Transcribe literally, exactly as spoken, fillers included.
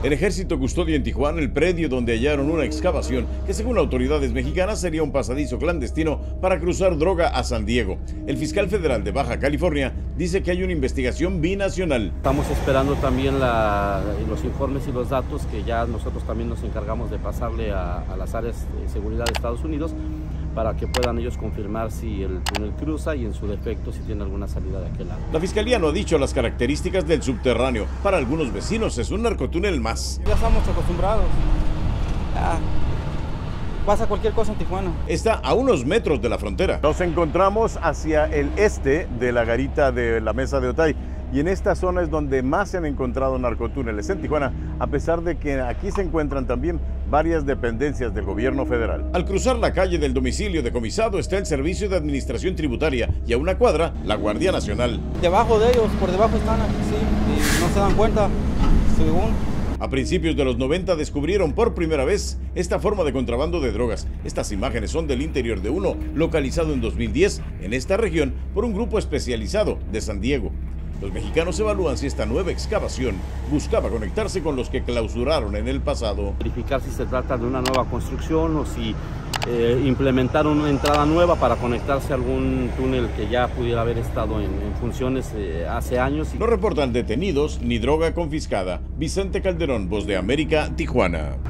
El ejército custodia en Tijuana el predio donde hallaron una excavación que, según autoridades mexicanas, sería un pasadizo clandestino para cruzar droga a San Diego. El fiscal federal de Baja California dice que hay una investigación binacional. Estamos esperando también la, los informes y los datos que ya nosotros también nos encargamos de pasarle a, a las áreas de seguridad de Estados Unidos para que puedan ellos confirmar si el túnel cruza y en su defecto si tiene alguna salida de aquel lado. La fiscalía no ha dicho las características del subterráneo. Para algunos vecinos es un narcotúnel más. Ya estamos acostumbrados. Ya pasa cualquier cosa en Tijuana. Está a unos metros de la frontera. Nos encontramos hacia el este de la garita de la Mesa de Otay. Y en esta zona es donde más se han encontrado narcotúneles en Tijuana, a pesar de que aquí se encuentran también varias dependencias del gobierno federal. Al cruzar la calle del domicilio decomisado está el Servicio de Administración Tributaria y a una cuadra, la Guardia Nacional. Debajo de ellos, por debajo están aquí, sí, y no se dan cuenta, según. A principios de los noventa descubrieron por primera vez esta forma de contrabando de drogas. Estas imágenes son del interior de uno localizado en dos mil diez en esta región por un grupo especializado de San Diego. Los mexicanos evalúan si esta nueva excavación buscaba conectarse con los que clausuraron en el pasado. Verificar si se trata de una nueva construcción o si eh, implementar una entrada nueva para conectarse a algún túnel que ya pudiera haber estado en, en funciones eh, hace años. No reportan detenidos ni droga confiscada. Vicente Calderón, Voz de América, Tijuana.